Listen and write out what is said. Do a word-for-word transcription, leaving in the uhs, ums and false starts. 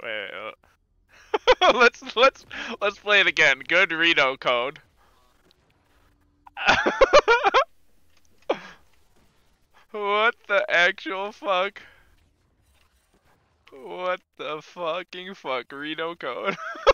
wait, wait. let's let's let's play it again. Good Rito code. What the actual fuck? What the fucking fuck? Rito code.